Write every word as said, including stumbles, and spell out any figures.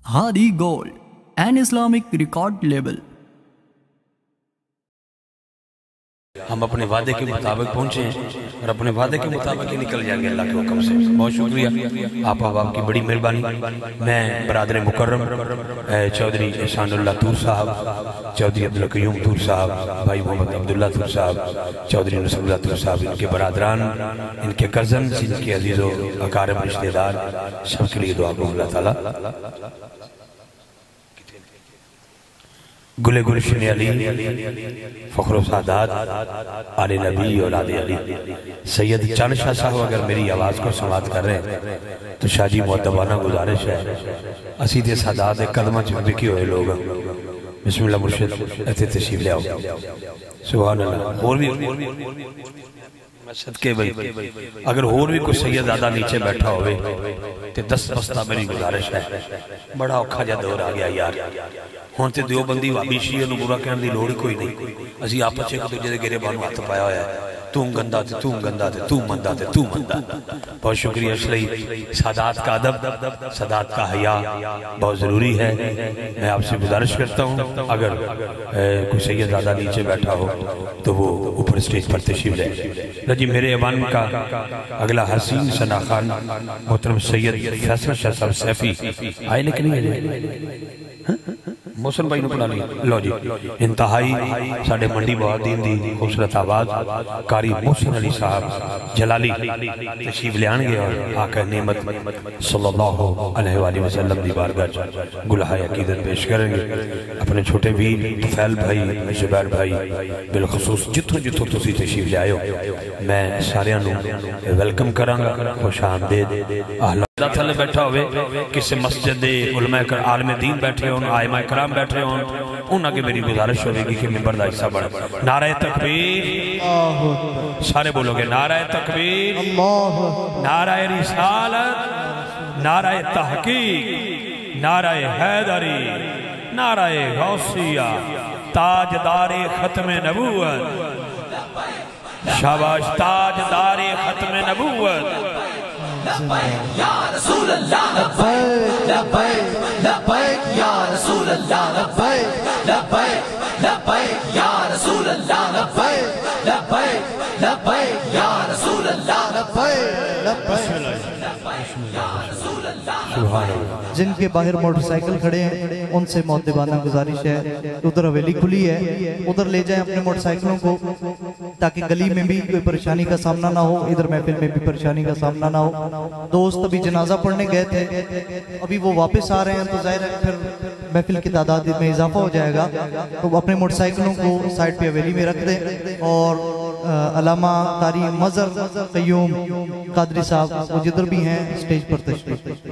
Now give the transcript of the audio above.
Hadi gold an Islamic record label. हम अपने वादे के मुताबिक पहुंचे हैं और अपने वादे के मुताबिक ही निकल जाएंगे अल्लाह के हुक्म से। बहुत शुक्रिया आप आप की बड़ी मेहरबानी। मैं बरादर मुकर्रम चौधरी एहसानुल्लाह तूर साहब, चौधरी अब्दुल कयूम तूर साहब, भाई मोहम्मद अब्दुल्ला तूर साहब, चौधरी नसरुल्लाह तूर साहब, इनके बरादरान, इनके कज़न, इनके अजीज़ो अकारब रिश्तेदार, सबके लिए दुआ करूँ अल्लाह ताला गुले गुलशन अली फ़ख्र सादात आले नबी और आले अली सैयद चांद शाह साहब अगर मेरी आवाज़ को समाप्त कर रहे हैं तो शाहजी मुअद्दबाना गुजारिश है असी दे सादात कदम च विके हुए लोग बिस्मिल्लाह मुर्शिद इत्थे तशरीफ ले आओ। सुभान अल्लाह। और भी सदके भाई अगर होर भी कोई सैयद आदा नीचे बैठा होवे ते दस बस्ता मेरी गुजारिश है। बड़ा औखा जिहा दौर आ गया यार, हुण ते देवबंदी वाबी शीया नूं बुरा कहण दी लोड़ ही कोई नहीं। असीं आपस एक दूजे दे गिरेबान नूं हत्थ पाया होया है, तू गंदा ते तू गंदा ते तू मंदा ते तू मंदा। बहुत शुक्रिया। इसलिए सादात का अदब, सादात का हया बहुत ज़रूरी है। मैं आपसे गुजारिश करता हूँ अगर कोई सैयद आदा नीचे बैठा हो तो वो ऊपर स्टेज पर तशरीफ ले जी। मेरे अवान का अगला हसीन सना खान मोहतरम सैयद फैसल शाह साहब सैफी आए लेकिन नहीं मोहसन भाई ने बुला लिया। लो जी, इंतहाई साढ़े मंडी बहादीन दी खूबसूरत आवाज कारी मोहसन अली साहब जलाली तशरीफ लियाणगे और आका नेमत सल्लल्लाहु अलैहि वसल्लम दी बारगाह गुलहाए अकीदत पेश करेंगे। अपने छोटे वीर तुफैल भाई, जुबैर भाई, बिलखसूस जिथों जिथों तुसीं तशरीफ लिआए हो मैं सारियां नूं वेलकम करांगा। खुश आमदीद। थले बैठा होवे किसी मस्जिद दे उलमा कर आलम दीन बैठे होन, आइमा कराम बैठे होन, उन्हां के मेरी गुजारिश होगी कि मिंबर दा हिस्सा बन। नारे तकबीर, सारे बोलोगे नारे तकबीर, नारे रिसालत, नारे तहकीक, नारे हैदरी, नारे गौसिया, ताजदारे खत्म नबूवत, शाबाश ताजदारे खत्म नबूवत। लब्बैक या रसूल अल्लाह, लब्बैक लब्बैक लब्बैक या रसूल अल्लाह, लब्बैक लब्बैक लब्बैक या रसूल अल्लाह, लब्बैक लब्बैक लब्बैक या रसूल अल्लाह, लब्बैक लब्बैक या रसूल अल्लाह। सुभान अल्लाह। जिनके बाहर मोटरसाइकिल खड़े हैं उनसे मौतबाना गुजारिश है उधर हवेली खुली है, उधर ले जाएं अपने मोटरसाइकिलों को ताकि गली में भी कोई परेशानी का सामना ना हो, इधर महफिल में भी परेशानी का सामना ना हो। दोस्त अभी जनाजा पढ़ने गए थे, अभी वो वापस आ रहे हैं तो जाहिर है फिर महफिल की तादाद में इजाफा हो जाएगा। तो अपने मोटरसाइकिलों को साइड पे हवेली में रख दें और अलामा कारी मजर कयूम कादरी साहब वो जिधर भी हैं स्टेज पर तशरीफ